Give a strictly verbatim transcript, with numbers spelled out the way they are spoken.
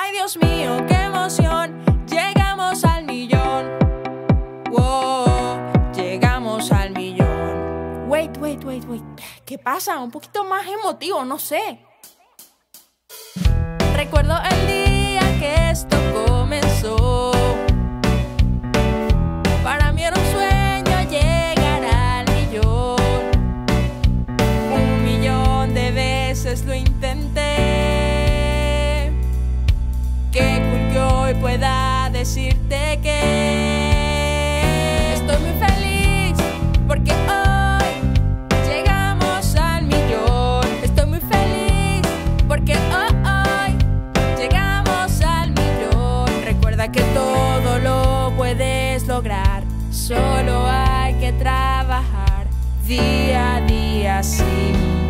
Ay, Dios mío, qué emoción. Llegamos al millón. Wow, llegamos al millón. Wait, wait, wait, wait. ¿Qué pasa? Un poquito más emotivo, no sé. Recuerdo el día que esto comenzó. Para mí era un sueño llegar al millón. Un millón de veces lo intenté. Qué cool que hoy pueda decirte que estoy muy feliz porque hoy llegamos al millón. Estoy muy feliz porque hoy, hoy llegamos al millón. Recuerda que todo lo puedes lograr, solo hay que trabajar día a día sin